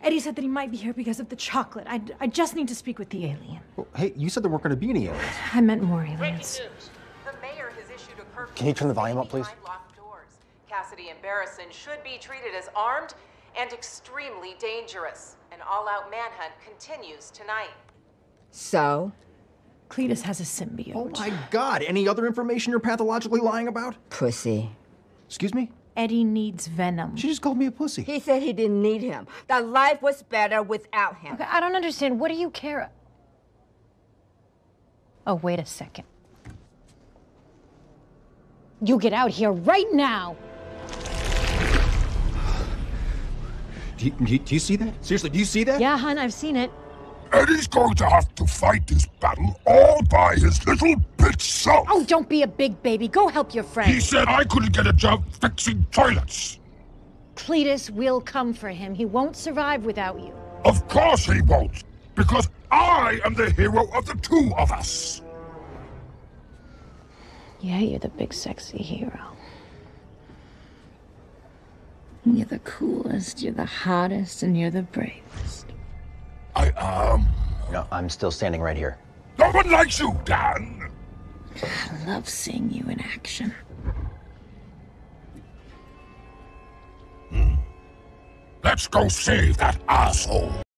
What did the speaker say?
Eddie said that he might be here because of the chocolate. I just need to speak with the alien. Well, hey, you said there weren't going to be any aliens. I meant more aliens. The mayor has issued a curfew. Can you turn the volume up, please? Locked doors. Cassidy and Barrison should be treated as armed and extremely dangerous. An all-out manhunt continues tonight. So? Cletus has a symbiote. Oh my God, any other information you're pathologically lying about? Pussy. Excuse me? Eddie needs Venom. She just called me a pussy. He said he didn't need him. That life was better without him. Okay, I don't understand. What do you care? Oh, wait a second. You get out here right now! Do you see that? Seriously, do you see that? Yeah, hon, I've seen it. Eddie's going to have to fight this battle all by his little bitch self. Oh, don't be a big baby. Go help your friend. He said I couldn't get a job fixing toilets. Cletus will come for him. He won't survive without you. Of course he won't, because I am the hero of the two of us. Yeah, you're the big sexy hero. You're the coolest, you're the hottest, and you're the bravest. I am. No, I'm still standing right here. No one likes you, Dan. I love seeing you in action. Let's go save that asshole.